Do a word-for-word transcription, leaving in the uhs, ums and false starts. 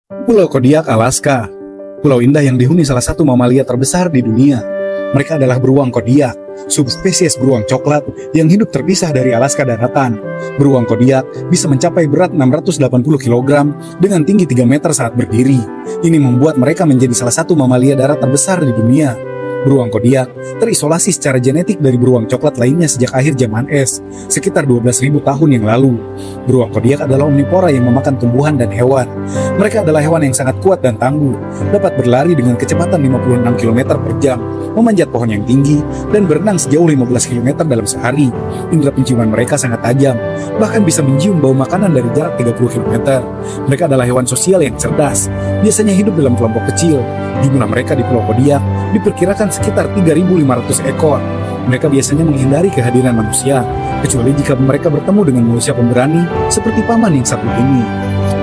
Pulau Kodiak, Alaska. Pulau indah yang dihuni salah satu mamalia terbesar di dunia. Mereka adalah beruang kodiak, subspesies beruang coklat yang hidup terpisah dari Alaska daratan. Beruang kodiak bisa mencapai berat enam ratus delapan puluh kilogram dengan tinggi tiga meter saat berdiri. Ini membuat mereka menjadi salah satu mamalia darat terbesar di dunia. Beruang kodiak terisolasi secara genetik dari beruang coklat lainnya sejak akhir zaman es, sekitar dua belas ribu tahun yang lalu. Beruang kodiak adalah omnivora yang memakan tumbuhan dan hewan. Mereka adalah hewan yang sangat kuat dan tangguh, dapat berlari dengan kecepatan lima puluh enam kilometer per jam, memanjat pohon yang tinggi, dan berenang sejauh lima belas kilometer dalam sehari. Indera penciuman mereka sangat tajam, bahkan bisa mencium bau makanan dari jarak tiga puluh kilometer. Mereka adalah hewan sosial yang cerdas, biasanya hidup dalam kelompok kecil. Jumlah mereka di Pulau Kodiak diperkirakan sekitar tiga ribu lima ratus ekor. Mereka biasanya menghindari kehadiran manusia, kecuali jika mereka bertemu dengan manusia pemberani seperti paman yang satu ini.